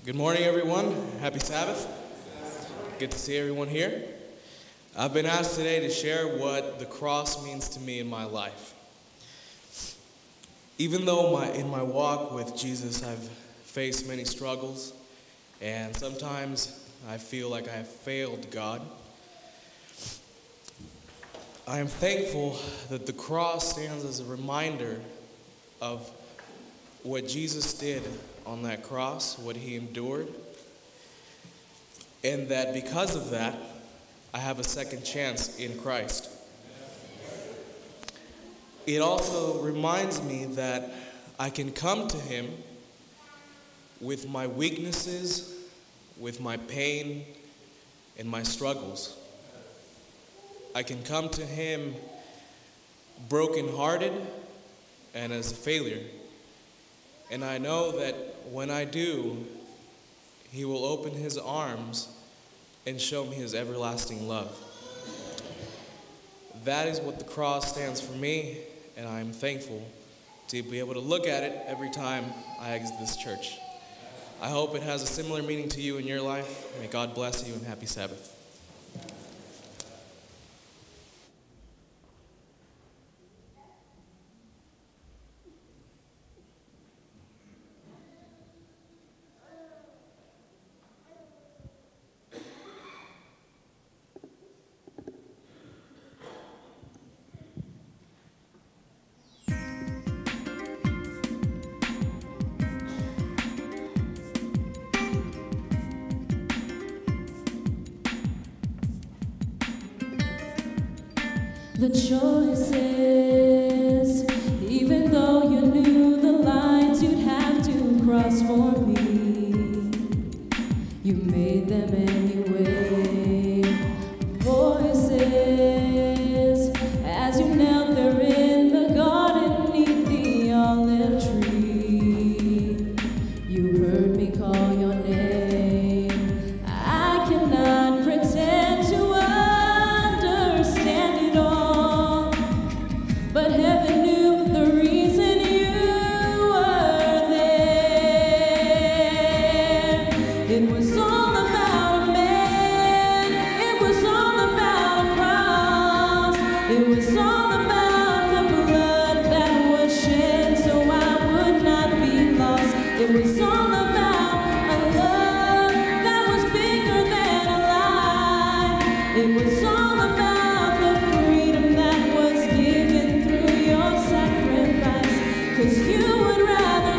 Good morning, everyone. Happy Sabbath. Good to see everyone here. I've been asked today to share what the cross means to me in my life. Even though in my walk with Jesus, I've faced many struggles, and sometimes I feel like I have failed God, I am thankful that the cross stands as a reminder of what Jesus did on that cross, what he endured, and that because of that, I have a second chance in Christ. It also reminds me that I can come to him with my weaknesses, with my pain, and my struggles. I can come to him brokenhearted and as a failure. And I know that when I do, he will open his arms and show me his everlasting love. That is what the cross stands for me, and I'm thankful to be able to look at it every time I exit this church. I hope it has a similar meaning to you in your life. May God bless you, and happy Sabbath. The choice is, even though you knew the lines you'd have to cross for me, you made them anyway. Voices, as you knelt there in the garden neath the olive tree, you heard me call your name. I cannot pretend to understand it all, but heaven knew the reason you were there. It was all about a man. It was all about a cross. It was all about the blood that was shed so I would not be lost. It was all about a love that was bigger than a lie. It was all about the freedom that was given through your sacrifice, 'cause you would rather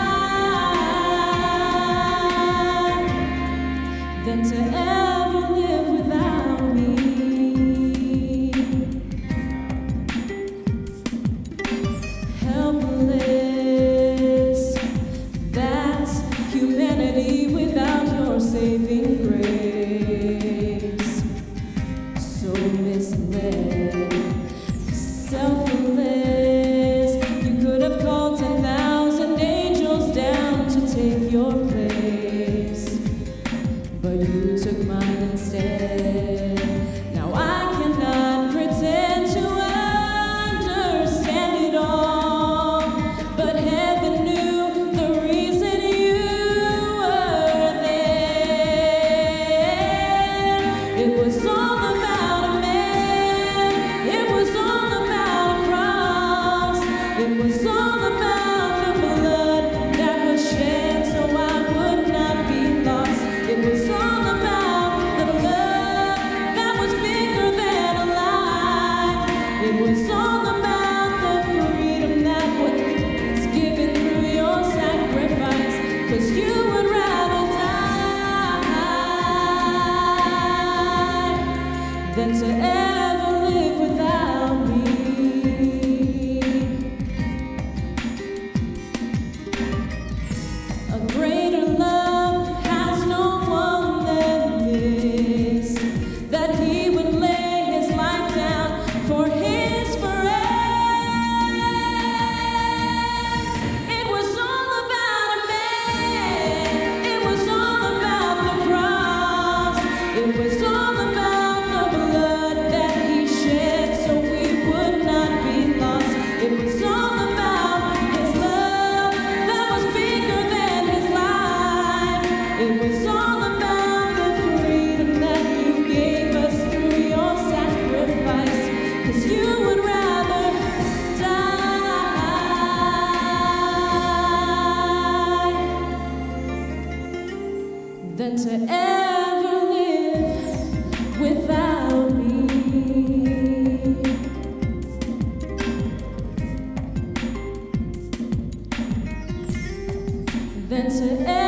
die than to ever live without me. Helpless, that's than to